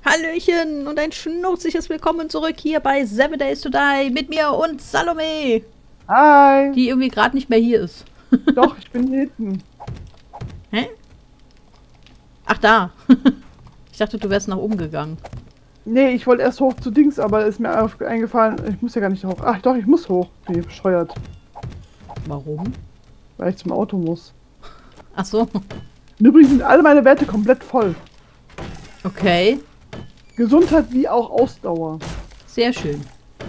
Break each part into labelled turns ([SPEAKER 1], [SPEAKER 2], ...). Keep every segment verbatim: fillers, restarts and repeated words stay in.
[SPEAKER 1] Hallöchen und ein schnurzliches Willkommen zurück hier bei Seven Days to Die mit mir und Salome.
[SPEAKER 2] Hi.
[SPEAKER 1] Die irgendwie gerade nicht mehr hier ist.
[SPEAKER 2] Doch, ich bin hier hinten.
[SPEAKER 1] Hä? Ach, da. Ich dachte, du wärst nach oben gegangen.
[SPEAKER 2] Nee, ich wollte erst hoch zu Dings, aber ist mir auf- eingefallen, ich muss ja gar nicht hoch. Ach doch, ich muss hoch. Bin ich bescheuert.
[SPEAKER 1] Warum?
[SPEAKER 2] Weil ich zum Auto muss.
[SPEAKER 1] Ach so.
[SPEAKER 2] Und übrigens sind alle meine Werte komplett voll.
[SPEAKER 1] Okay.
[SPEAKER 2] Gesundheit wie auch Ausdauer.
[SPEAKER 1] Sehr schön.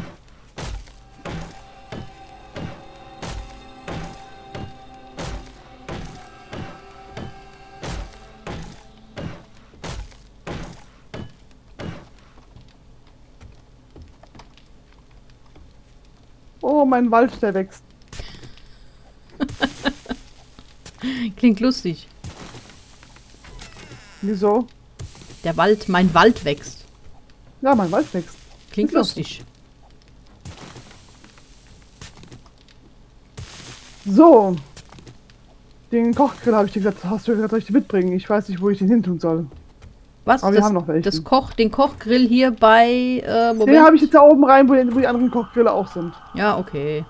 [SPEAKER 2] Oh, mein Wald, der wächst.
[SPEAKER 1] Klingt lustig.
[SPEAKER 2] Wieso?
[SPEAKER 1] Der Wald, mein Wald wächst.
[SPEAKER 2] Ja, mein Wald wächst.
[SPEAKER 1] Klingt
[SPEAKER 2] Ist lustig.
[SPEAKER 1] lustig.
[SPEAKER 2] So. Den Kochgrill habe ich dir gesagt, hast du gesagt, soll ich den mitbringen? Ich weiß nicht, wo ich den hin tun soll.
[SPEAKER 1] Was?
[SPEAKER 2] Aber wir
[SPEAKER 1] das,
[SPEAKER 2] haben noch welche.
[SPEAKER 1] Das Koch, den Kochgrill hier bei, äh, Moment.
[SPEAKER 2] Den habe ich jetzt da oben rein, wo die, wo die anderen Kochgrille auch sind.
[SPEAKER 1] Ja, okay.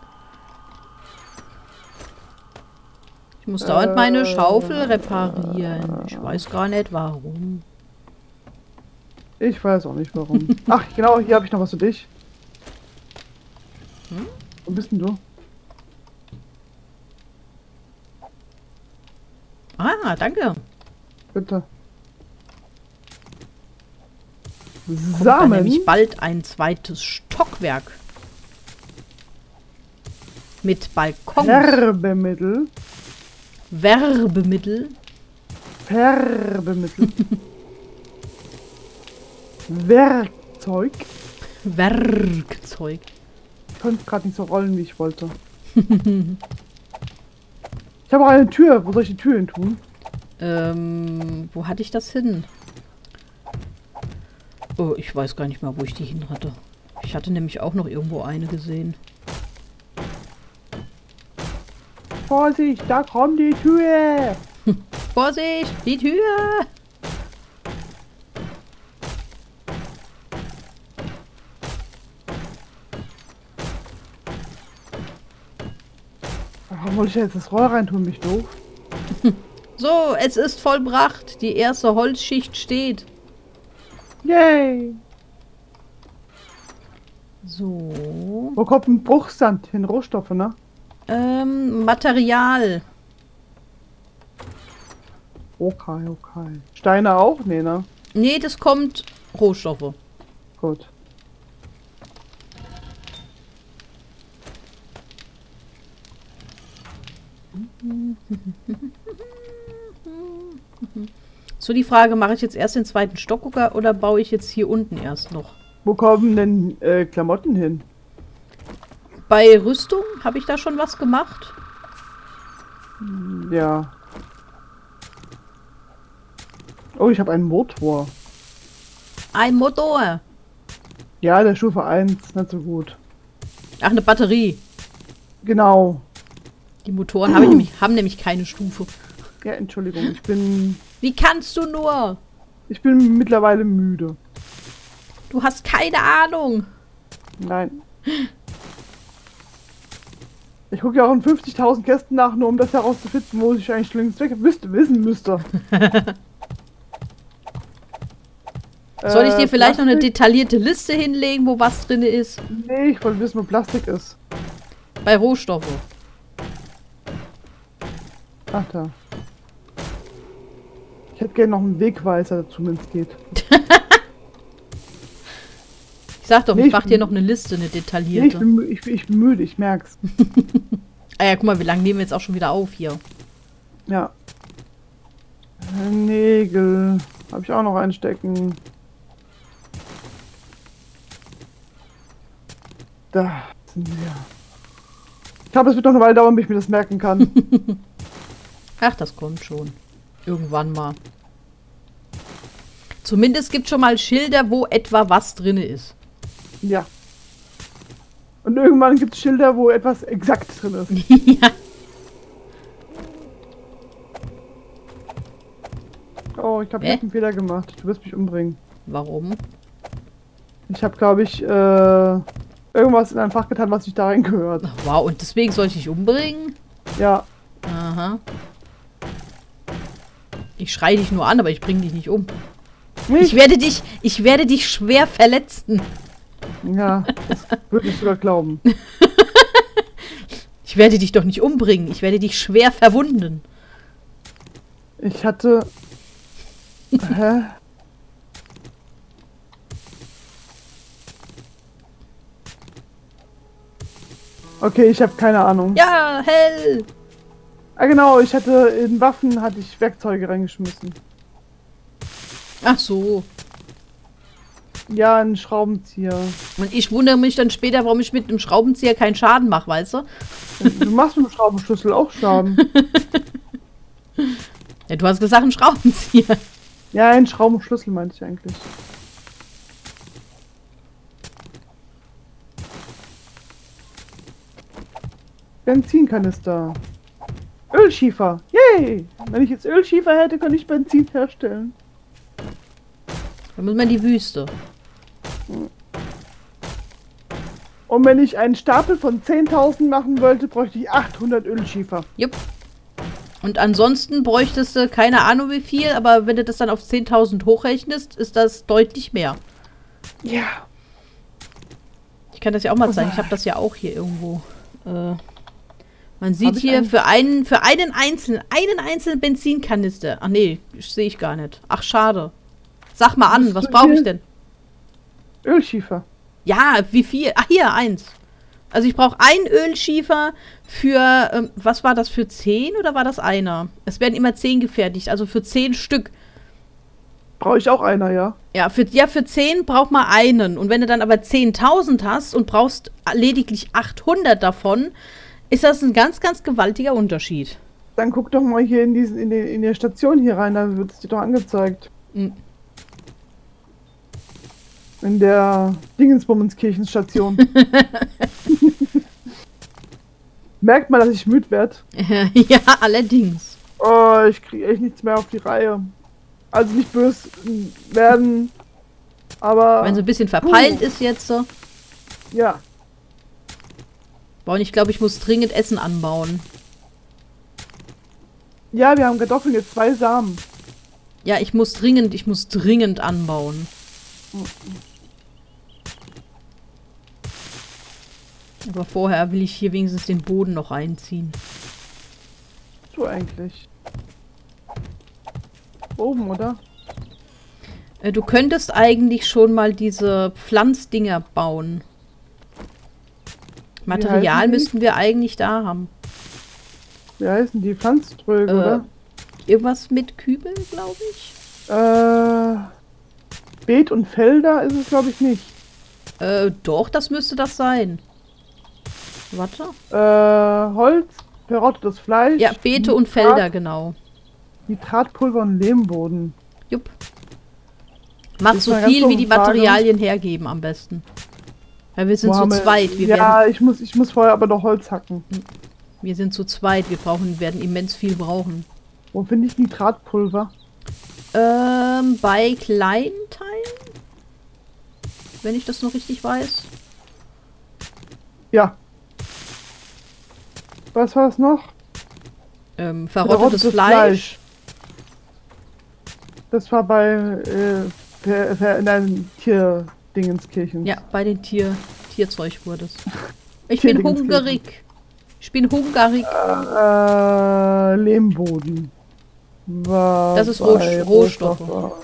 [SPEAKER 1] Ich muss dauernd meine Schaufel reparieren. Ich weiß gar nicht, warum.
[SPEAKER 2] Ich weiß auch nicht, warum. Ach, genau, hier habe ich noch was für dich.
[SPEAKER 1] Hm?
[SPEAKER 2] Wo bist denn du?
[SPEAKER 1] Ah, danke.
[SPEAKER 2] Bitte.
[SPEAKER 1] Kommt dann
[SPEAKER 2] Samen?
[SPEAKER 1] nämlich bald ein zweites Stockwerk. Mit Balkon.
[SPEAKER 2] Färbemittel.
[SPEAKER 1] Werbemittel.
[SPEAKER 2] Färbemittel. Werkzeug.
[SPEAKER 1] Werkzeug.
[SPEAKER 2] Ich konnte gerade nicht so rollen, wie ich wollte. Ich habe auch eine Tür. Wo soll ich die Tür hin tun?
[SPEAKER 1] Ähm, wo hatte ich das hin? Oh, ich weiß gar nicht mehr, wo ich die hin hatte. Ich hatte nämlich auch noch irgendwo eine gesehen.
[SPEAKER 2] Vorsicht, da kommt die Tür.
[SPEAKER 1] Vorsicht, die Tür!
[SPEAKER 2] Warum wollte ich jetzt das Rohr reintun, mich doof?
[SPEAKER 1] So, es ist vollbracht. Die erste Holzschicht steht.
[SPEAKER 2] Yay!
[SPEAKER 1] So.
[SPEAKER 2] Wo kommt ein Bruchsand hin? Rohstoffe, ne?
[SPEAKER 1] Ähm, Material.
[SPEAKER 2] Okay, okay. Steine auch? Nee, ne?
[SPEAKER 1] Nee, das kommt Rohstoffe.
[SPEAKER 2] Gut.
[SPEAKER 1] So, die Frage, mache ich jetzt erst den zweiten Stock oder, oder baue ich jetzt hier unten erst noch?
[SPEAKER 2] Wo kommen denn äh, Klamotten hin?
[SPEAKER 1] Bei Rüstung habe ich da schon was gemacht.
[SPEAKER 2] Ja. Oh, ich habe einen Motor.
[SPEAKER 1] Ein Motor.
[SPEAKER 2] Ja, der Stufe eins, nicht so gut.
[SPEAKER 1] Ach, eine Batterie.
[SPEAKER 2] Genau.
[SPEAKER 1] Die Motoren habe ich nämlich, haben nämlich keine Stufe.
[SPEAKER 2] Ja, Entschuldigung, ich bin...
[SPEAKER 1] Wie kannst du nur?
[SPEAKER 2] Ich bin mittlerweile müde.
[SPEAKER 1] Du hast keine Ahnung.
[SPEAKER 2] Nein. Ich gucke ja auch in fünfzigtausend Kästen nach, nur um das herauszufinden, wo ich eigentlich längst weg wüsste, wissen müsste.
[SPEAKER 1] Soll ich dir
[SPEAKER 2] Äh,
[SPEAKER 1] vielleicht noch eine
[SPEAKER 2] Plastik?
[SPEAKER 1] detaillierte Liste hinlegen, wo was drin ist?
[SPEAKER 2] Nee, ich wollte wissen, wo Plastik ist.
[SPEAKER 1] Bei Rohstoffe.
[SPEAKER 2] Ach da. Ich hätte gerne noch einen Wegweiser dazu, wenn es geht.
[SPEAKER 1] Ich sag doch,
[SPEAKER 2] Nee,
[SPEAKER 1] ich
[SPEAKER 2] ich
[SPEAKER 1] mach
[SPEAKER 2] bin-
[SPEAKER 1] dir noch eine Liste, eine
[SPEAKER 2] Nee, ich
[SPEAKER 1] detaillierte.
[SPEAKER 2] bin, mü- ich, bin- ich bin müde, ich merk's.
[SPEAKER 1] Ah ja, guck mal, wie lange nehmen wir jetzt auch schon wieder auf hier?
[SPEAKER 2] Ja. Äh, Nägel. Habe ich auch noch einstecken. Da sind wir. Ich glaube, es wird noch eine Weile dauern, bis ich mir das merken kann.
[SPEAKER 1] Ach, das kommt schon. Irgendwann mal. Zumindest gibt schon mal Schilder, wo etwa was drin ist.
[SPEAKER 2] Ja. Und irgendwann gibt es Schilder, wo etwas exakt drin ist.
[SPEAKER 1] Ja.
[SPEAKER 2] Oh, ich glaube, ich
[SPEAKER 1] Hä?
[SPEAKER 2] habe einen Fehler gemacht. Du wirst mich umbringen.
[SPEAKER 1] Warum?
[SPEAKER 2] Ich habe, glaube ich, äh, irgendwas in ein Fach getan, was nicht da reingehört.
[SPEAKER 1] Ach, wow, und deswegen soll ich dich umbringen?
[SPEAKER 2] Ja.
[SPEAKER 1] Aha. Ich schreie dich nur an, aber ich bringe dich nicht um.
[SPEAKER 2] Nicht?
[SPEAKER 1] Ich werde dich, ich werde dich schwer verletzen.
[SPEAKER 2] Ja, das würde ich sogar glauben.
[SPEAKER 1] Ich werde dich doch nicht umbringen. Ich werde dich schwer verwunden.
[SPEAKER 2] Ich hatte... Hä? Okay, ich habe keine Ahnung.
[SPEAKER 1] Ja, hell!
[SPEAKER 2] Ah genau, ich hatte in Waffen hatte ich Werkzeuge reingeschmissen.
[SPEAKER 1] Ach so.
[SPEAKER 2] Ja, ein Schraubenzieher.
[SPEAKER 1] Und ich wundere mich dann später, warum ich mit einem Schraubenzieher keinen Schaden mache, weißt du?
[SPEAKER 2] Du machst mit dem Schraubenschlüssel auch Schaden.
[SPEAKER 1] Ja, du hast gesagt, ein Schraubenzieher.
[SPEAKER 2] Ja, ein Schraubenschlüssel meinte ich eigentlich. Benzinkanister. Ölschiefer. Yay! Wenn ich jetzt Ölschiefer hätte, könnte ich Benzin herstellen.
[SPEAKER 1] Da muss man in die Wüste.
[SPEAKER 2] Und wenn ich einen Stapel von zehntausend machen wollte, bräuchte ich achthundert Ölschiefer.
[SPEAKER 1] Jupp. Und ansonsten bräuchtest du keine Ahnung wie viel, aber wenn du das dann auf zehntausend hochrechnest, ist das deutlich mehr.
[SPEAKER 2] Ja.
[SPEAKER 1] Ich kann das ja auch mal zeigen. Ich habe das ja auch hier irgendwo. Äh, man sieht
[SPEAKER 2] Hab ich
[SPEAKER 1] hier
[SPEAKER 2] einen?
[SPEAKER 1] für einen, für einen einzelnen, einen einzelnen Benzinkanister. Ach nee, sehe ich gar nicht. Ach, schade. Sag mal an,
[SPEAKER 2] Musst
[SPEAKER 1] was
[SPEAKER 2] du
[SPEAKER 1] brauche ich
[SPEAKER 2] hier-
[SPEAKER 1] denn?
[SPEAKER 2] Ölschiefer.
[SPEAKER 1] Ja, wie viel? Ach, hier, eins. Also ich brauche einen Ölschiefer für, ähm, was war das, für zehn oder war das einer? Es werden immer zehn gefertigt, also für zehn Stück.
[SPEAKER 2] Brauche ich auch einer, ja.
[SPEAKER 1] Ja, für, ja, für zehn braucht man einen. Und wenn du dann aber zehntausend hast und brauchst lediglich achthundert davon, ist das ein ganz, ganz gewaltiger Unterschied.
[SPEAKER 2] Dann guck doch mal hier in, diesen, in, den, in der Station hier rein, da wird es dir doch angezeigt.
[SPEAKER 1] Mhm.
[SPEAKER 2] In der Dingensbummenskirchenstation. Merkt man, dass ich müde werde.
[SPEAKER 1] Ja, allerdings.
[SPEAKER 2] Oh, ich kriege echt nichts mehr auf die Reihe. Also nicht böse werden, aber...
[SPEAKER 1] Wenn so ein bisschen verpeilt
[SPEAKER 2] Puh.
[SPEAKER 1] ist jetzt so.
[SPEAKER 2] Ja.
[SPEAKER 1] Boah, und ich glaube, ich muss dringend Essen anbauen.
[SPEAKER 2] Ja, wir haben Kartoffeln, jetzt zwei Samen.
[SPEAKER 1] Ja, ich muss dringend, ich muss dringend anbauen. Aber vorher will ich hier wenigstens den Boden noch einziehen.
[SPEAKER 2] So eigentlich. Oben, oder?
[SPEAKER 1] Äh, du könntest eigentlich schon mal diese Pflanzdinger bauen. Material
[SPEAKER 2] heißen die?
[SPEAKER 1] müssten wir eigentlich da haben.
[SPEAKER 2] Wie heißen die? Pflanztröge,
[SPEAKER 1] Äh,
[SPEAKER 2] oder?
[SPEAKER 1] Irgendwas mit Kübeln, glaube ich.
[SPEAKER 2] Äh, Beet und Felder ist es, glaube ich, nicht.
[SPEAKER 1] Äh, doch, das müsste das sein. Warte.
[SPEAKER 2] Äh, Holz, verrottetes Fleisch.
[SPEAKER 1] Ja, Beete und
[SPEAKER 2] Nitrat-
[SPEAKER 1] Felder, genau.
[SPEAKER 2] Nitratpulver und Lehmboden.
[SPEAKER 1] Jupp. Mach
[SPEAKER 2] Ist
[SPEAKER 1] so
[SPEAKER 2] eine ganz
[SPEAKER 1] viel, wie die
[SPEAKER 2] doofe Frage.
[SPEAKER 1] Materialien hergeben am besten. Weil wir sind
[SPEAKER 2] Wo
[SPEAKER 1] zu
[SPEAKER 2] haben wir-
[SPEAKER 1] zweit. Wir, werden,
[SPEAKER 2] ja, ich muss, ich muss vorher aber noch Holz hacken.
[SPEAKER 1] wir sind zu zweit. Wir brauchen, werden immens viel brauchen.
[SPEAKER 2] Wo finde ich Nitratpulver?
[SPEAKER 1] Ähm, bei kleinen Teilen? Wenn ich das noch richtig weiß.
[SPEAKER 2] Ja. Was war das noch?
[SPEAKER 1] Ähm, verrottetes Fleisch.
[SPEAKER 2] Das war bei äh, ver, ver, in einem Tierdingenskirchen.
[SPEAKER 1] Ja, bei den Tier, Tierzeug wurde es. Ich bin
[SPEAKER 2] Tierdingenskirchen.
[SPEAKER 1] hungrig. Ich bin hungrig.
[SPEAKER 2] Äh, Lehmboden. War
[SPEAKER 1] Das ist
[SPEAKER 2] bei
[SPEAKER 1] Rohstoffe.
[SPEAKER 2] Rohstoffe.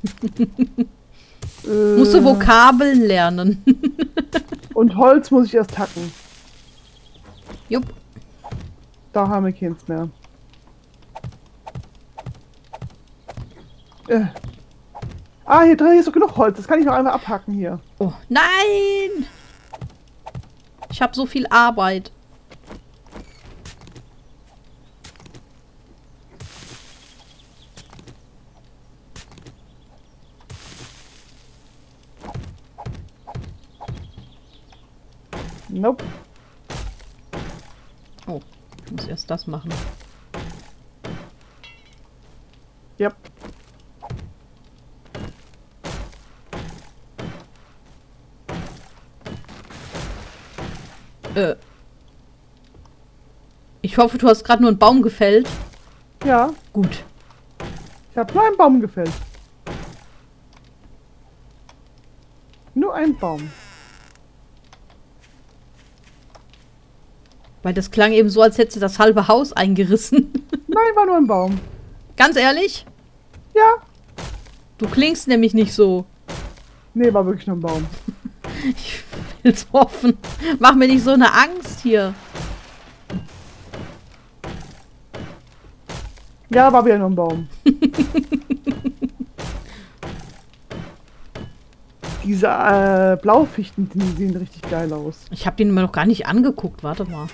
[SPEAKER 1] Musst du
[SPEAKER 2] äh,
[SPEAKER 1] Vokabeln lernen.
[SPEAKER 2] und Holz muss ich erst hacken.
[SPEAKER 1] Jupp.
[SPEAKER 2] Da haben wir keins mehr. Äh. Ah, hier drin ist doch genug Holz. Das kann ich noch einmal abhacken hier.
[SPEAKER 1] Oh, nein! Ich habe so viel Arbeit.
[SPEAKER 2] Nope.
[SPEAKER 1] Oh, ich muss erst das machen.
[SPEAKER 2] Yep.
[SPEAKER 1] Äh. Ich hoffe, du hast gerade nur einen Baum gefällt.
[SPEAKER 2] Ja.
[SPEAKER 1] Gut.
[SPEAKER 2] Ich habe nur einen Baum gefällt. Nur ein Baum.
[SPEAKER 1] Weil das klang eben so, als hättest du das halbe Haus eingerissen.
[SPEAKER 2] Nein, war nur ein Baum.
[SPEAKER 1] Ganz ehrlich?
[SPEAKER 2] Ja.
[SPEAKER 1] Du klingst nämlich nicht so.
[SPEAKER 2] Nee, war wirklich nur ein Baum.
[SPEAKER 1] Ich will's hoffen. Mach mir nicht so eine Angst hier.
[SPEAKER 2] Ja, war wieder nur ein Baum. Diese äh, Blaufichten, die sehen richtig geil aus.
[SPEAKER 1] Ich habe den mir noch gar nicht angeguckt. Warte mal.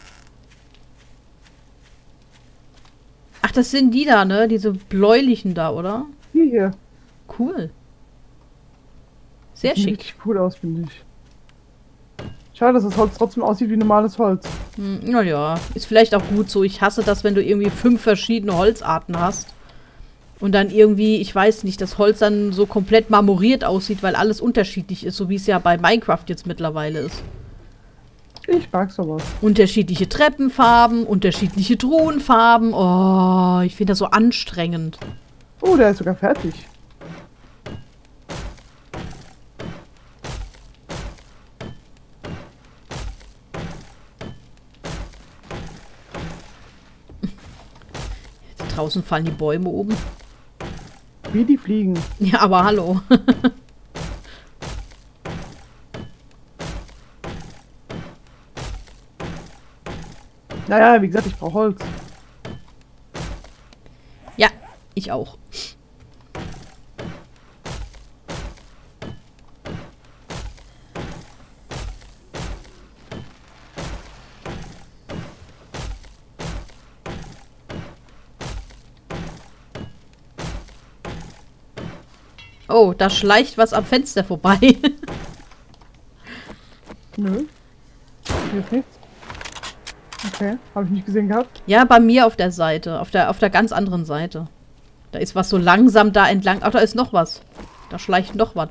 [SPEAKER 1] Ach, das sind die da, ne? Diese bläulichen da, oder?
[SPEAKER 2] Die hier.
[SPEAKER 1] Cool. Sehr
[SPEAKER 2] Sieht
[SPEAKER 1] schick.
[SPEAKER 2] richtig cool aus, finde ich. Schade, dass das Holz trotzdem aussieht wie normales Holz.
[SPEAKER 1] Hm, naja, ist vielleicht auch gut so. Ich hasse das, wenn du irgendwie fünf verschiedene Holzarten hast. Und dann irgendwie, ich weiß nicht, das Holz dann so komplett marmoriert aussieht, weil alles unterschiedlich ist, so wie es ja bei Minecraft jetzt mittlerweile ist.
[SPEAKER 2] Ich mag sowas.
[SPEAKER 1] Unterschiedliche Treppenfarben, unterschiedliche Truhenfarben. Oh, ich finde das so anstrengend.
[SPEAKER 2] Oh, der ist sogar fertig.
[SPEAKER 1] Draußen fallen die Bäume oben.
[SPEAKER 2] Wie die fliegen.
[SPEAKER 1] Ja, aber hallo.
[SPEAKER 2] Naja, wie gesagt, ich brauche Holz.
[SPEAKER 1] Ja, ich auch. Oh, da schleicht was am Fenster vorbei.
[SPEAKER 2] Nö. Hier ist nichts. Okay, habe ich nicht gesehen gehabt.
[SPEAKER 1] Ja, bei mir auf der Seite. Auf der, auf der ganz anderen Seite. Da ist was so langsam da entlang. Ach, da ist noch was. Da schleicht noch was.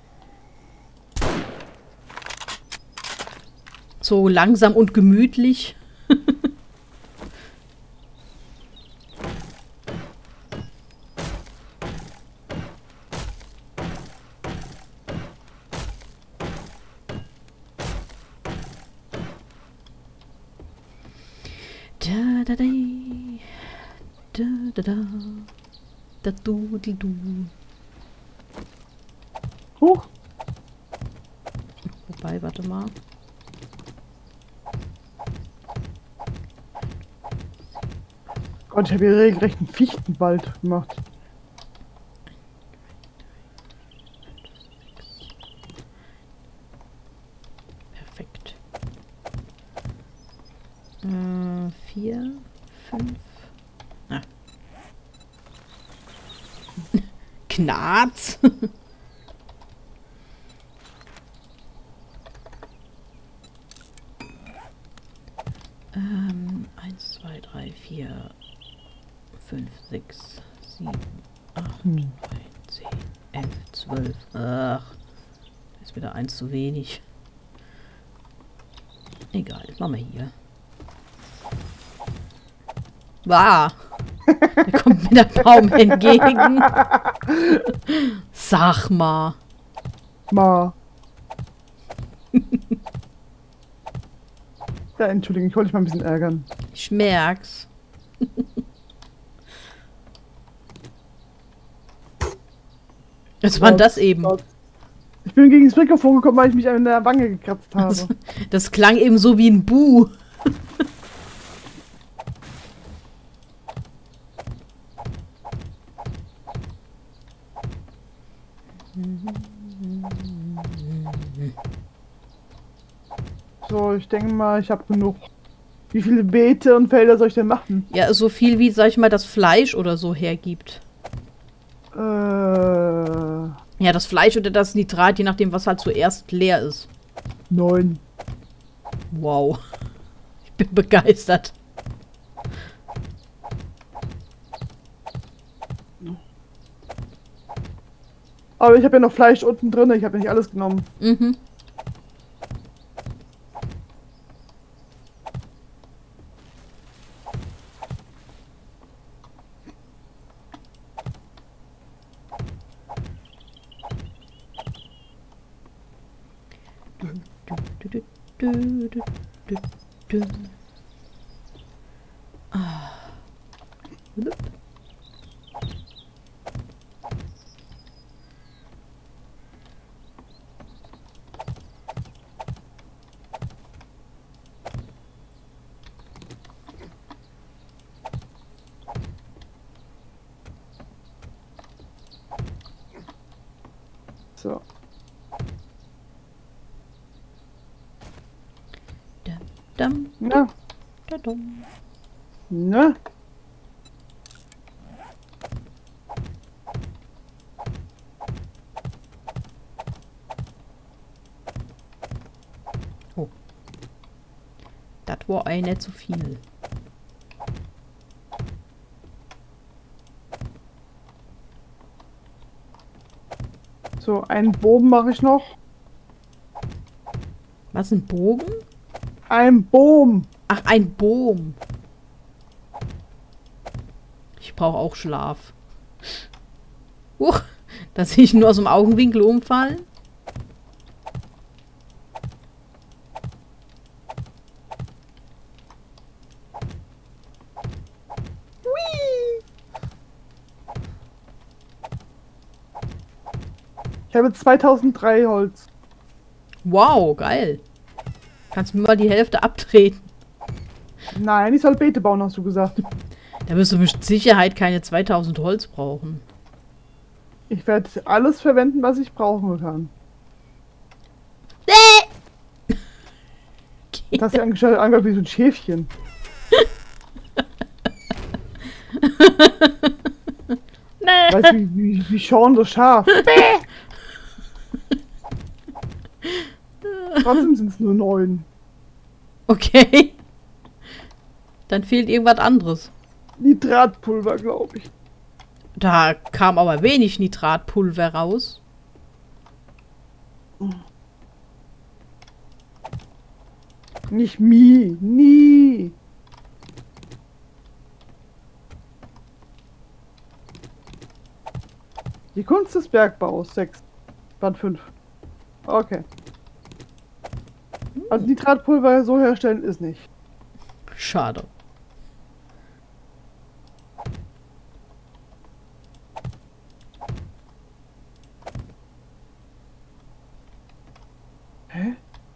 [SPEAKER 1] So langsam und gemütlich. Da, da, da, da, da, da, da, du, di, du.
[SPEAKER 2] Huch.
[SPEAKER 1] Wobei, warte mal.
[SPEAKER 2] Gott, ich habe hier regelrecht einen Fichtenwald gemacht.
[SPEAKER 1] Perfekt. Äh, vier, fünf. Ah. Knarz. ähm, eins, zwei, drei, vier, fünf, sechs, sieben, acht,
[SPEAKER 2] Hm.
[SPEAKER 1] neun, zehn, elf, zwölf. Ach, ist wieder eins zu wenig. Egal, machen wir hier. Wow. Da kommt mir der Baum entgegen. Sag mal.
[SPEAKER 2] Ma. Ja, Entschuldigung, ich wollte dich mal ein bisschen ärgern.
[SPEAKER 1] Ich merk's. Was war denn das eben?
[SPEAKER 2] Ich bin gegen das Mikrofon gekommen, weil ich mich an der Wange gekratzt habe.
[SPEAKER 1] Das, das klang eben so wie ein Bu.
[SPEAKER 2] So, ich denke mal, ich habe genug. Wie viele Beete und Felder soll ich denn machen?
[SPEAKER 1] Ja, so viel wie, sag ich mal, das Fleisch oder so hergibt.
[SPEAKER 2] Äh,
[SPEAKER 1] Ja, das Fleisch oder das Nitrat, je nachdem, was halt zuerst leer ist.
[SPEAKER 2] neun.
[SPEAKER 1] Wow. Ich bin begeistert.
[SPEAKER 2] Aber ich habe ja noch Fleisch unten drin, ich habe nicht alles genommen.
[SPEAKER 1] Mhm. Du, du, du, du, du, du. Ah. Blub.
[SPEAKER 2] So.
[SPEAKER 1] Dum, dum,
[SPEAKER 2] Na,
[SPEAKER 1] da, dum.
[SPEAKER 2] ne?
[SPEAKER 1] Das war ein nicht so viel.
[SPEAKER 2] So, einen Bogen mache ich noch.
[SPEAKER 1] Was, ein Bogen?
[SPEAKER 2] Ein Bogen.
[SPEAKER 1] Ach, ein Boom. Ich brauche auch Schlaf. Huch, dass ich nur aus dem Augenwinkel umfallen.
[SPEAKER 2] Ich habe zweitausenddrei Holz.
[SPEAKER 1] Wow, geil. Kannst mir mal die Hälfte abtreten.
[SPEAKER 2] Nein, ich soll Beete bauen, hast du gesagt.
[SPEAKER 1] Da wirst du mit Sicherheit keine zweitausend Holz brauchen.
[SPEAKER 2] Ich werde alles verwenden, was ich brauchen kann. Das ist ja angeschaut angehört wie so ein Schäfchen. Weißt du, wie, wie, wie Sean das Schaf. Trotzdem sind es nur neun.
[SPEAKER 1] Okay. Dann fehlt irgendwas anderes.
[SPEAKER 2] Nitratpulver, glaube ich.
[SPEAKER 1] Da kam aber wenig Nitratpulver raus.
[SPEAKER 2] Nicht mi, nie. Die Kunst des Bergbaus, sechs. Band fünf. Okay. Also Nitratpulver so herstellen ist nicht.
[SPEAKER 1] Schade.
[SPEAKER 2] Hä?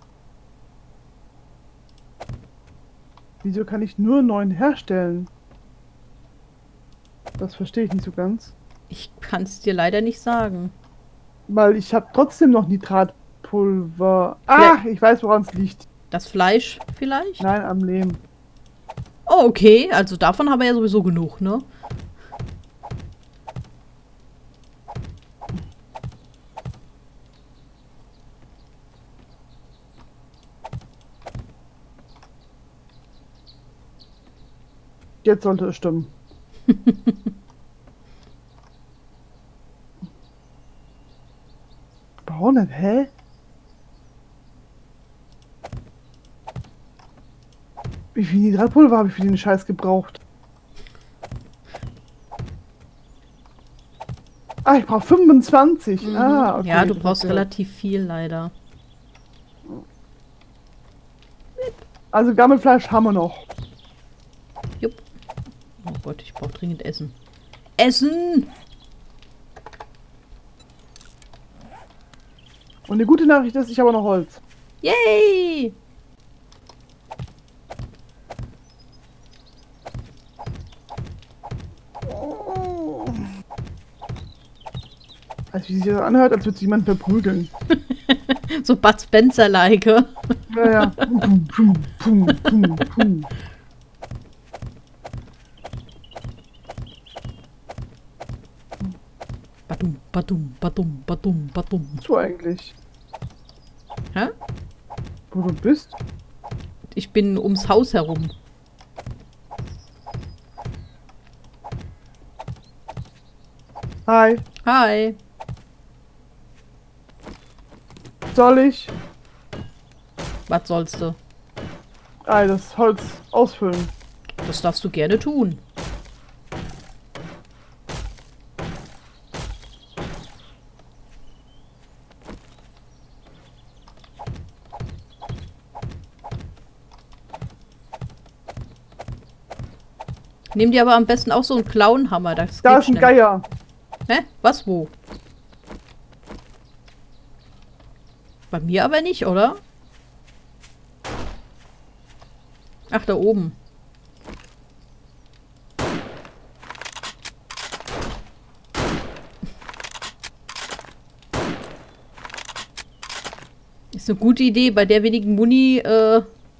[SPEAKER 2] Wieso kann ich nur neun herstellen? Das verstehe ich nicht so ganz.
[SPEAKER 1] Ich kann es dir leider nicht sagen.
[SPEAKER 2] Weil ich habe trotzdem noch Nitratpulver. Ah, ich weiß, woran es liegt.
[SPEAKER 1] Das Fleisch vielleicht?
[SPEAKER 2] Nein, am Lehm.
[SPEAKER 1] Oh, okay. Also davon haben wir ja sowieso genug, ne?
[SPEAKER 2] Jetzt sollte es stimmen. Warum denn? Hä? Wie viel Nitratpulver habe ich für den Scheiß gebraucht? Ah, ich brauche fünfundzwanzig.
[SPEAKER 1] Mhm.
[SPEAKER 2] Ah, okay.
[SPEAKER 1] Ja, du
[SPEAKER 2] das
[SPEAKER 1] brauchst
[SPEAKER 2] hat gehört.
[SPEAKER 1] relativ viel leider.
[SPEAKER 2] Also Gammelfleisch haben wir noch.
[SPEAKER 1] Jupp. Oh Gott, ich brauche dringend Essen. Essen!
[SPEAKER 2] Und eine gute Nachricht ist, ich habe noch Holz.
[SPEAKER 1] Yay!
[SPEAKER 2] Also wie sich das anhört, als würde sich jemand verprügeln.
[SPEAKER 1] So Bud Spencer-like.
[SPEAKER 2] Ja, ja. Pum, pum, pum, pum, pum.
[SPEAKER 1] Badum, badum, badum, badum, badum.
[SPEAKER 2] Was du eigentlich?
[SPEAKER 1] Hä?
[SPEAKER 2] Wo du bist?
[SPEAKER 1] Ich bin ums Haus herum.
[SPEAKER 2] Hi.
[SPEAKER 1] Hi.
[SPEAKER 2] Soll ich?
[SPEAKER 1] Was sollst du?
[SPEAKER 2] Ah, das Holz ausfüllen.
[SPEAKER 1] Das darfst du gerne tun. Nehm dir aber am besten auch so einen Clownhammer. Das
[SPEAKER 2] Da
[SPEAKER 1] geht
[SPEAKER 2] ist ein
[SPEAKER 1] schnell.
[SPEAKER 2] Geier.
[SPEAKER 1] Hä? Was, wo? Bei mir aber nicht, oder? Ach, da oben. Ist eine gute Idee, bei der wenigen Muni, äh...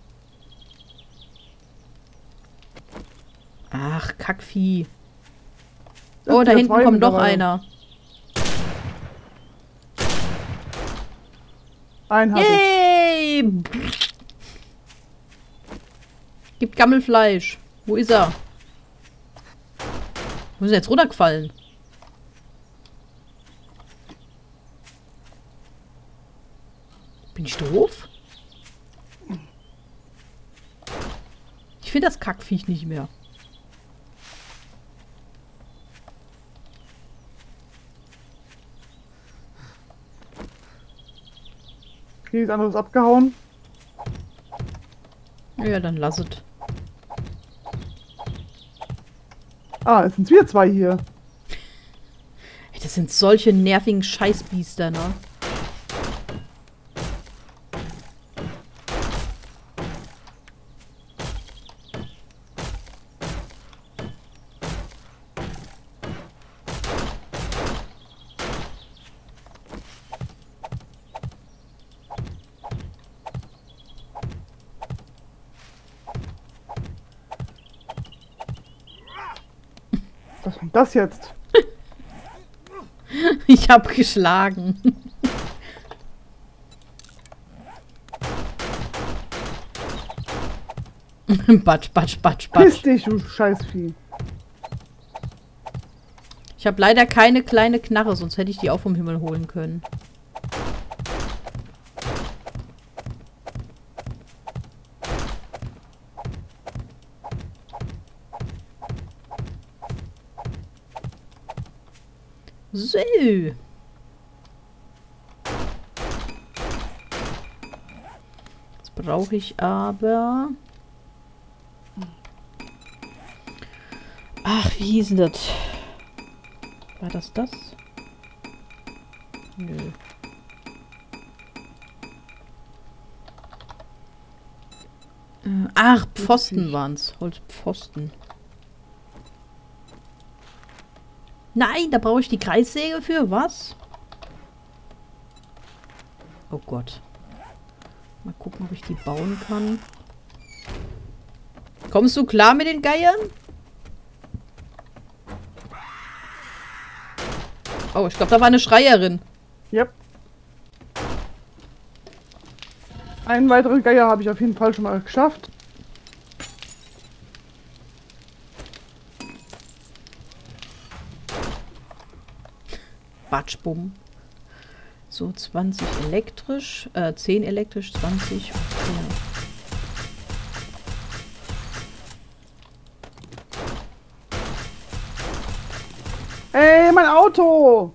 [SPEAKER 1] Ach, Kackvieh. Oh, da hinten kommt noch einer.
[SPEAKER 2] Einen hab ich.
[SPEAKER 1] Yay! Gibt Gammelfleisch. Wo ist er? Wo ist er jetzt runtergefallen? Bin ich doof? Ich finde das Kackviech nicht mehr.
[SPEAKER 2] Nichts anderes abgehauen.
[SPEAKER 1] Ja, dann lass es.
[SPEAKER 2] Ah, es sind wir zwei hier.
[SPEAKER 1] Ey, das sind solche nervigen Scheißbiester, ne?
[SPEAKER 2] Was war das jetzt?
[SPEAKER 1] Ich hab geschlagen. Batsch, batsch, batsch,
[SPEAKER 2] Piss
[SPEAKER 1] batsch.
[SPEAKER 2] dich, du Scheißvieh.
[SPEAKER 1] Ich habe leider keine kleine Knarre, sonst hätte ich die auch vom Himmel holen können. So. Jetzt brauche ich aber... Ach, wie hieß denn das? War das das? Nö. Äh, ach, Pfosten waren's. Holzpfosten. Nein, da brauche ich die Kreissäge für. Was? Oh Gott. Mal gucken, ob ich die bauen kann. Kommst du klar mit den Geiern? Oh, ich glaube, da war eine Schreierin.
[SPEAKER 2] Yep. Einen weiteren Geier habe ich auf jeden Fall schon mal geschafft.
[SPEAKER 1] Batschbumm. So, zwanzig elektrisch, äh, zehn elektrisch, zwanzig. Ja.
[SPEAKER 2] Ey, mein Auto!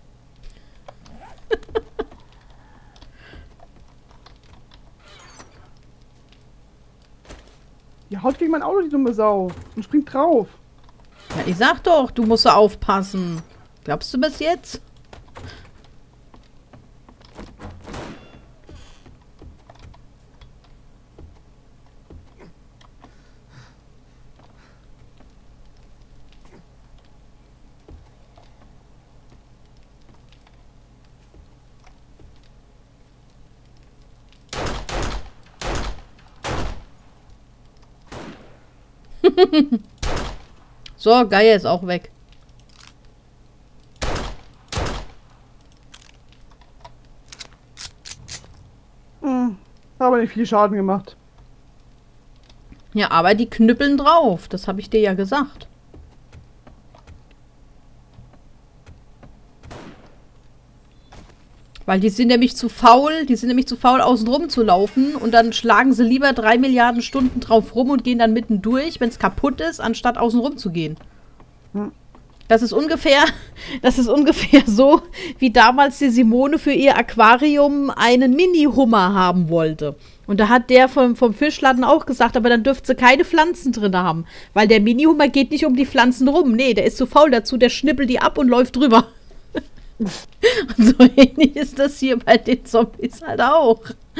[SPEAKER 2] Die haut gegen mein Auto, die dumme Sau. Und springt drauf.
[SPEAKER 1] Ja, ich sag doch, du musst aufpassen. Glaubst du bis jetzt? So, Geier ist auch weg.
[SPEAKER 2] Hm, aber nicht viel Schaden gemacht.
[SPEAKER 1] Ja, aber die knüppeln drauf. Das habe ich dir ja gesagt. Weil die sind nämlich zu faul, die sind nämlich zu faul, außen rum zu laufen. Und dann schlagen sie lieber drei Milliarden Stunden drauf rum und gehen dann mitten durch, wenn es kaputt ist, anstatt außen rum zu gehen.
[SPEAKER 2] Hm.
[SPEAKER 1] Das ist ungefähr, das ist ungefähr so, wie damals die Simone für ihr Aquarium einen Mini-Hummer haben wollte. Und da hat der vom, vom Fischladen auch gesagt, aber dann dürfte sie keine Pflanzen drin haben. Weil der Mini-Hummer geht nicht um die Pflanzen rum. Nee, der ist zu faul dazu, der schnippelt die ab und läuft drüber. Und so ähnlich ist das hier bei den Zombies halt auch.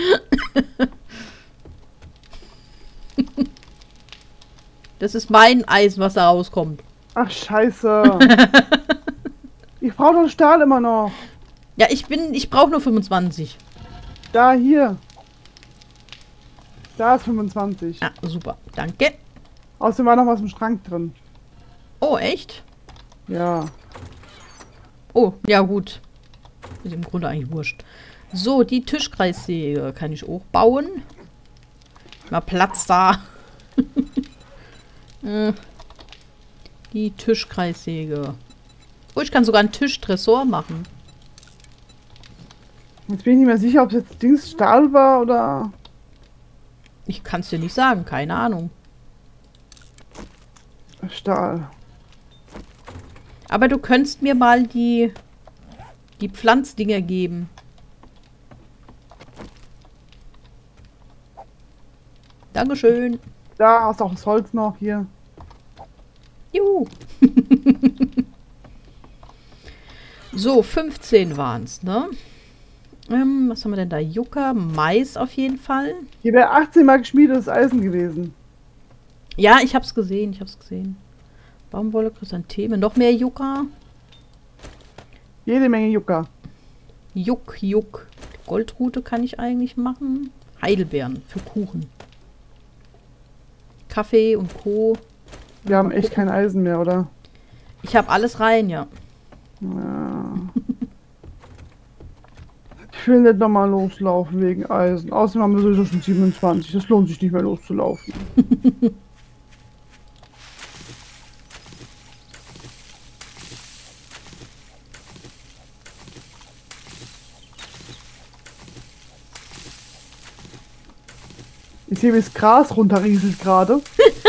[SPEAKER 1] Das ist mein Eisen, was da rauskommt.
[SPEAKER 2] Ach, scheiße. Ich brauche doch Stahl immer noch.
[SPEAKER 1] Ja, ich bin, ich brauche nur fünfundzwanzig.
[SPEAKER 2] Da, hier. Da ist fünfundzwanzig.
[SPEAKER 1] Ja, super. Danke.
[SPEAKER 2] Außerdem war noch was im Schrank drin.
[SPEAKER 1] Oh, echt?
[SPEAKER 2] Ja.
[SPEAKER 1] Oh, ja gut. Ist im Grunde eigentlich wurscht. So, die Tischkreissäge kann ich auch bauen. Mal Platz da. äh. Die Tischkreissäge. Oh, ich kann sogar einen Tischtresor machen.
[SPEAKER 2] Jetzt bin ich nicht mehr sicher, ob es jetzt Dings Stahl war oder...
[SPEAKER 1] Ich kann es dir nicht sagen, keine Ahnung.
[SPEAKER 2] Stahl.
[SPEAKER 1] Aber du könntest mir mal die, die Pflanzdinger geben. Dankeschön.
[SPEAKER 2] Da hast du auch das Holz noch hier.
[SPEAKER 1] Juhu. So, fünfzehn waren es, ne? Ähm, was haben wir denn da? Yucca, Mais auf jeden Fall.
[SPEAKER 2] Hier wäre achtzehn Mal geschmiedetes Eisen gewesen.
[SPEAKER 1] Ja, ich hab's gesehen, ich hab's gesehen. Baumwolle, Chrysantheme, noch mehr Yucca.
[SPEAKER 2] Jede Menge Yucca.
[SPEAKER 1] Juck, Juck. Goldrute kann ich eigentlich machen. Heidelbeeren für Kuchen. Kaffee und Co.
[SPEAKER 2] Wir haben echt kein Eisen mehr, oder?
[SPEAKER 1] Ich habe alles rein, ja.
[SPEAKER 2] Ja. Ich will nicht nochmal loslaufen wegen Eisen. Außerdem haben wir sowieso schon siebenundzwanzig. Das lohnt sich nicht mehr loszulaufen. Ich sehe, wie das Gras runterrieselt gerade.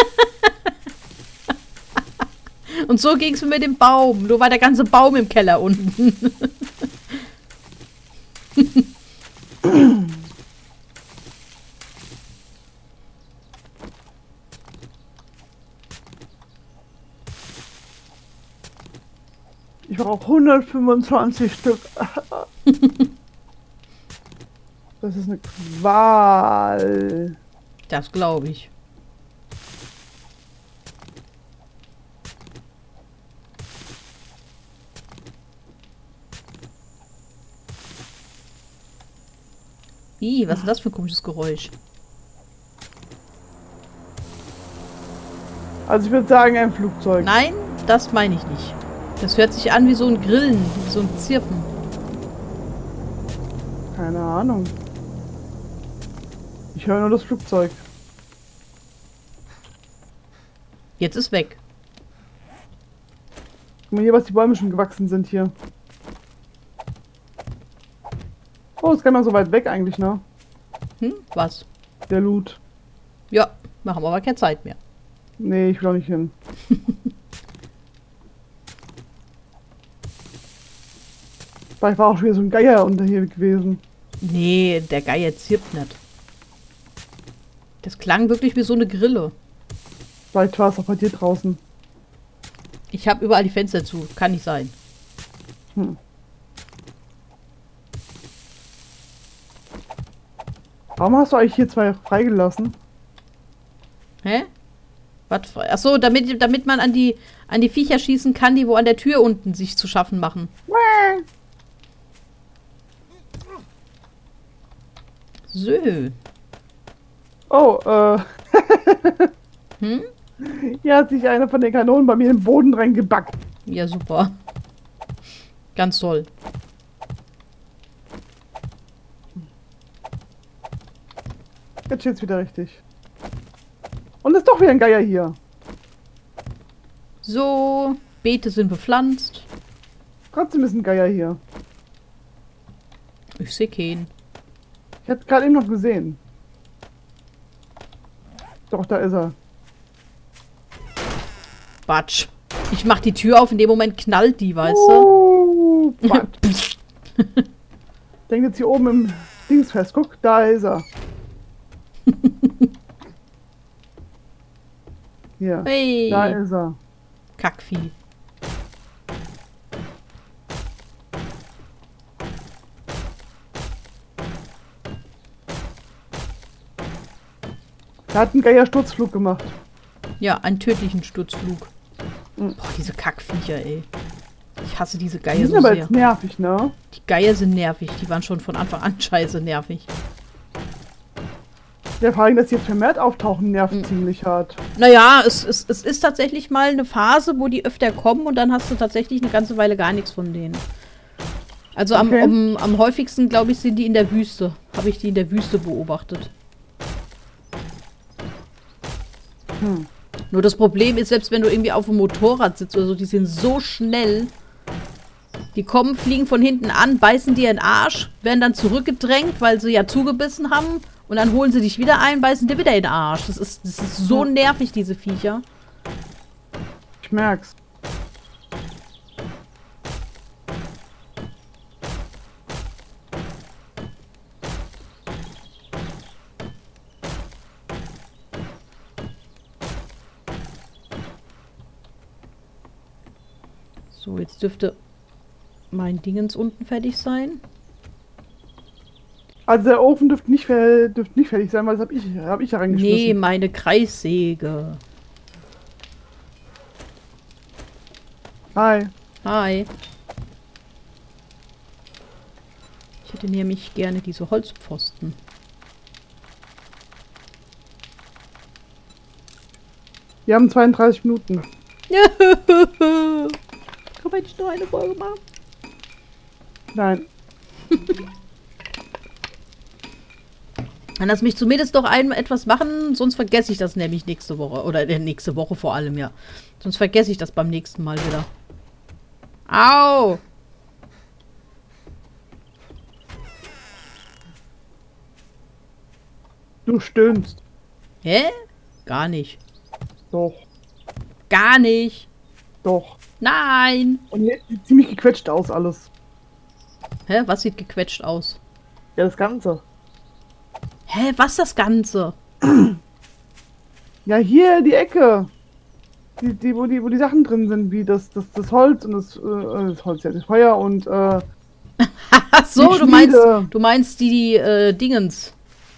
[SPEAKER 1] Und so ging es mit dem Baum. Nur war der ganze Baum im Keller unten.
[SPEAKER 2] Ich brauche hundertfünfundzwanzig Stück. Das ist eine Qual.
[SPEAKER 1] Das glaube ich. Ih, was ist das für ein komisches Geräusch?
[SPEAKER 2] Also ich würde sagen, ein Flugzeug.
[SPEAKER 1] Nein, das meine ich nicht. Das hört sich an wie so ein Grillen, wie so ein Zirpen.
[SPEAKER 2] Keine Ahnung. Ich höre nur das Flugzeug.
[SPEAKER 1] Jetzt ist weg.
[SPEAKER 2] Guck mal hier, was die Bäume schon gewachsen sind hier. Oh, ist gar nicht mal so weit weg eigentlich, ne?
[SPEAKER 1] Hm, was?
[SPEAKER 2] Der Loot.
[SPEAKER 1] Ja, wir haben aber keine Zeit mehr.
[SPEAKER 2] Nee, ich will auch nicht hin. Vielleicht war auch schon wieder so ein Geier unter hier gewesen.
[SPEAKER 1] Nee, der Geier zirpt nicht. Das klang wirklich wie so eine Grille.
[SPEAKER 2] Vielleicht war es auch bei dir draußen.
[SPEAKER 1] Ich habe überall die Fenster zu. Kann nicht sein.
[SPEAKER 2] Hm. Warum hast du eigentlich hier zwei freigelassen?
[SPEAKER 1] Hä? Was? Achso, damit, damit man an die, an die Viecher schießen kann, die wo an der Tür unten sich zu schaffen machen. So.
[SPEAKER 2] Oh, äh.
[SPEAKER 1] Hm?
[SPEAKER 2] Hier hat sich eine von den Kanonen bei mir im Boden reingebackt.
[SPEAKER 1] Ja, super. Ganz toll.
[SPEAKER 2] Jetzt steht's wieder richtig. Und ist doch wieder ein Geier hier.
[SPEAKER 1] So, Beete sind bepflanzt.
[SPEAKER 2] Trotzdem ist ein Geier hier.
[SPEAKER 1] Ich sehe keinen.
[SPEAKER 2] Ich hätte gerade eben noch gesehen. Doch, da ist er.
[SPEAKER 1] Batsch. Ich mach die Tür auf, in dem Moment knallt die, weißt
[SPEAKER 2] Oh,
[SPEAKER 1] du?
[SPEAKER 2] Mann. Denk jetzt hier oben im Dings fest. Guck, da ist er. Hier,
[SPEAKER 1] Hey.
[SPEAKER 2] da ist er.
[SPEAKER 1] Kackvieh.
[SPEAKER 2] Er hat einen geiler Sturzflug gemacht.
[SPEAKER 1] Ja, einen tödlichen Sturzflug.
[SPEAKER 2] Mhm.
[SPEAKER 1] Boah, diese Kackviecher, ey. Ich hasse diese
[SPEAKER 2] Die
[SPEAKER 1] Geier
[SPEAKER 2] sind
[SPEAKER 1] so
[SPEAKER 2] aber
[SPEAKER 1] sehr.
[SPEAKER 2] jetzt nervig, ne?
[SPEAKER 1] Die Geier sind nervig. Die waren schon von Anfang an scheiße nervig.
[SPEAKER 2] Der vor allem, dass sie jetzt vermehrt auftauchen, nervt
[SPEAKER 1] Mhm.
[SPEAKER 2] ziemlich hart.
[SPEAKER 1] Naja, es, es, es ist tatsächlich mal eine Phase, wo die öfter kommen und dann hast du tatsächlich eine ganze Weile gar nichts von denen. Also am,
[SPEAKER 2] Okay.
[SPEAKER 1] am, am häufigsten, glaube ich, sind die in der Wüste. Habe ich die in der Wüste beobachtet.
[SPEAKER 2] Hm.
[SPEAKER 1] Nur das Problem ist, selbst wenn du irgendwie auf dem Motorrad sitzt oder so, die sind so schnell. Die kommen, fliegen von hinten an, beißen dir in den Arsch, werden dann zurückgedrängt, weil sie ja zugebissen haben. Und dann holen sie dich wieder ein, beißen dir wieder in den Arsch. Das ist, das ist so nervig, diese Viecher.
[SPEAKER 2] Ich merk's.
[SPEAKER 1] So, jetzt dürfte mein Dingens unten fertig sein.
[SPEAKER 2] Also der Ofen dürfte nicht, fer dürfte nicht fertig sein, weil das hab ich, hab ich ja
[SPEAKER 1] Nee,
[SPEAKER 2] reingeschmissen.
[SPEAKER 1] meine Kreissäge.
[SPEAKER 2] Hi.
[SPEAKER 1] Hi. Ich hätte nämlich gerne diese Holzpfosten.
[SPEAKER 2] Wir haben zweiunddreißig Minuten.
[SPEAKER 1] Kann man nicht nur eine Folge machen?
[SPEAKER 2] Nein.
[SPEAKER 1] Dann lass mich zumindest noch einmal etwas machen, sonst vergesse ich das nämlich nächste Woche. Oder äh, nächste Woche vor allem, ja. Sonst vergesse ich das beim nächsten Mal wieder. Au!
[SPEAKER 2] Du stöhnst.
[SPEAKER 1] Hä? Gar nicht.
[SPEAKER 2] Doch.
[SPEAKER 1] Gar nicht.
[SPEAKER 2] Doch.
[SPEAKER 1] Nein!
[SPEAKER 2] Und jetzt sieht ziemlich gequetscht aus alles.
[SPEAKER 1] Hä? Was sieht gequetscht aus?
[SPEAKER 2] Ja, das Ganze.
[SPEAKER 1] Hä? Was das Ganze?
[SPEAKER 2] Ja, hier die Ecke. Die, die, wo, die, wo die Sachen drin sind, wie das, das, das Holz und das, äh, das Holz, ja, das Feuer und, äh,
[SPEAKER 1] Ach so,
[SPEAKER 2] Die
[SPEAKER 1] du meinst,
[SPEAKER 2] Schmiede.
[SPEAKER 1] du meinst die, die äh, Dingens.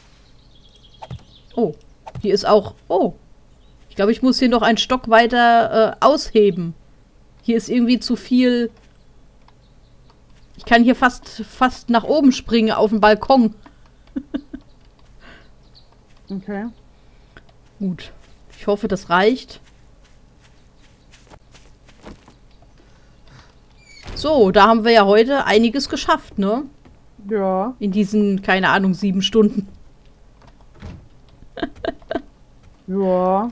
[SPEAKER 1] Oh, hier ist auch... Oh, ich glaube, ich muss hier noch einen Stock weiter äh, ausheben. Hier ist irgendwie zu viel... Ich kann hier fast, fast nach oben springen auf den Balkon.
[SPEAKER 2] okay.
[SPEAKER 1] Gut, ich hoffe, das reicht. So, da haben wir ja heute einiges geschafft, ne?
[SPEAKER 2] Ja.
[SPEAKER 1] In diesen, keine Ahnung, sieben Stunden.
[SPEAKER 2] Ja.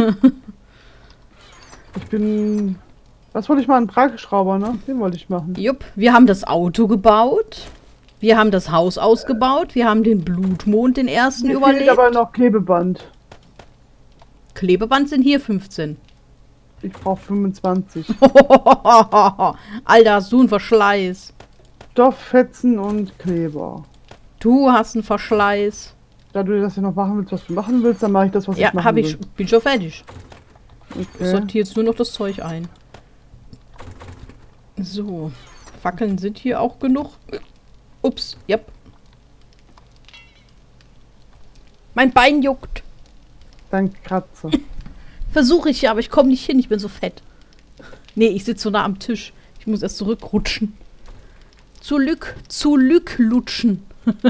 [SPEAKER 2] Ich bin... Was wollte ich mal? Einen Trageschrauber, ne? Den wollte ich machen.
[SPEAKER 1] Jupp, wir haben das Auto gebaut. Wir haben das Haus ausgebaut. Wir haben den Blutmond, den ersten,
[SPEAKER 2] Mir
[SPEAKER 1] überlebt.
[SPEAKER 2] fehlt aber noch Klebeband.
[SPEAKER 1] Klebeband sind hier fünfzehn.
[SPEAKER 2] Ich brauche fünfundzwanzig.
[SPEAKER 1] Alter, hast du einen Verschleiß.
[SPEAKER 2] Stofffetzen und Kleber.
[SPEAKER 1] Du hast einen Verschleiß.
[SPEAKER 2] Da du das ja noch machen willst, was du machen willst, dann mache ich das, was
[SPEAKER 1] Ja,
[SPEAKER 2] ich machen
[SPEAKER 1] hab ich,
[SPEAKER 2] will.
[SPEAKER 1] bin schon fertig. Ich
[SPEAKER 2] Okay.
[SPEAKER 1] sortiere jetzt nur noch das Zeug ein. So, Fackeln sind hier auch genug. Ups, yep. Mein Bein juckt.
[SPEAKER 2] Dann Kratze.
[SPEAKER 1] Versuche ich ja, aber ich komme nicht hin. Ich bin so fett. Nee, ich sitze so nah am Tisch. Ich muss erst zurückrutschen. Zu Lück, zu Lück lutschen.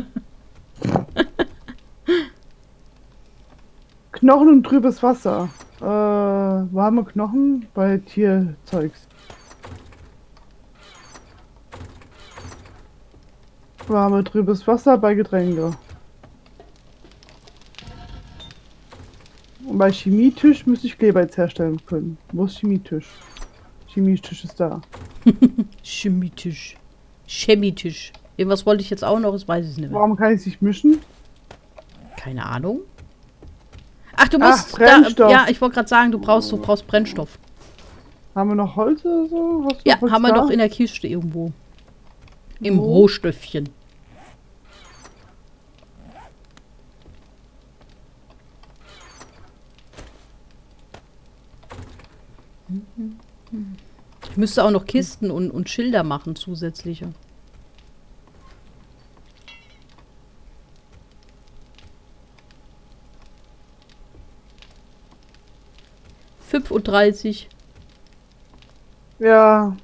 [SPEAKER 2] Knochen und trübes Wasser. Äh, warme Knochen bei Tierzeugs. Warme, trübes Wasser bei Getränke. Und bei Chemietisch müsste ich Kleber jetzt herstellen können. Wo ist Chemietisch? Chemietisch ist da.
[SPEAKER 1] Chemietisch. Chemietisch. Irgendwas wollte ich jetzt auch noch, das weiß ich nicht mehr.
[SPEAKER 2] Warum kann ich es nicht mischen?
[SPEAKER 1] Keine Ahnung. Ach, du
[SPEAKER 2] Ach,
[SPEAKER 1] musst...
[SPEAKER 2] Brennstoff.
[SPEAKER 1] Da, ja, ich wollte gerade sagen, du brauchst, du brauchst Brennstoff.
[SPEAKER 2] Haben wir noch Holz oder so? Hast du
[SPEAKER 1] Ja,
[SPEAKER 2] noch Holz
[SPEAKER 1] haben wir
[SPEAKER 2] da?
[SPEAKER 1] noch in der Kiste irgendwo. Im
[SPEAKER 2] Wo?
[SPEAKER 1] Rohstöffchen. Ich müsste auch noch Kisten und, und Schilder machen, zusätzliche. fünfunddreißig.
[SPEAKER 2] Ja.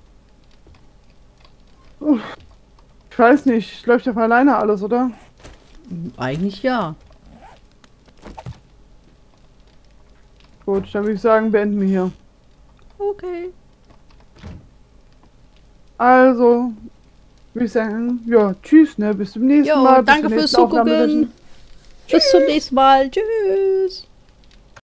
[SPEAKER 2] Uff. Ich weiß nicht, läuft ja von alleine alles, oder?
[SPEAKER 1] Eigentlich ja.
[SPEAKER 2] Gut, dann würde ich sagen, beenden wir hier.
[SPEAKER 1] Okay.
[SPEAKER 2] Also, würde ich sagen, ja, tschüss, ne? Bis zum nächsten
[SPEAKER 1] Jo,
[SPEAKER 2] Mal. Bis
[SPEAKER 1] danke
[SPEAKER 2] zur
[SPEAKER 1] fürs
[SPEAKER 2] nächsten Aufnahme.
[SPEAKER 1] Zugucken. Bis zum nächsten Mal. Tschüss.